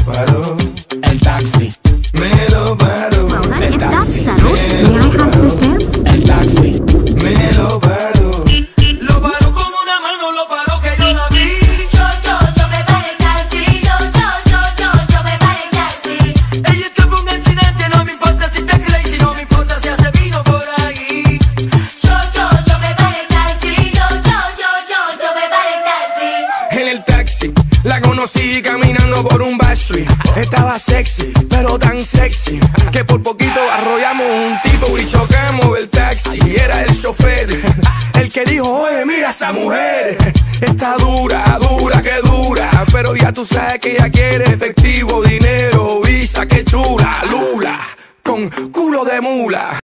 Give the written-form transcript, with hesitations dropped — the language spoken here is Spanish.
paró. El taxi me lo paró. Well then, El if that's taxi settled, may I have this dance? El taxi me lo paró. Lo paró con una mano, lo paró que yo la vi. Yo me paré el taxi. Yo me paré el taxi. Ella es que fue un accidente, no me importa si te crazy, no me importa si hace vino por ahí. Yo me paré el taxi. Yo me paré el taxi. En el taxi la conocí caminando por un backstreet. Estaba sexy, pero tan sexy que por poquito arrollamos un tipo y chocamos el taxi. Era el chofer el que dijo, oye, mira esa mujer. Está dura, que dura. Pero ya tú sabes que ella quiere efectivo, dinero, visa, que chula. Lula, con culo de mula.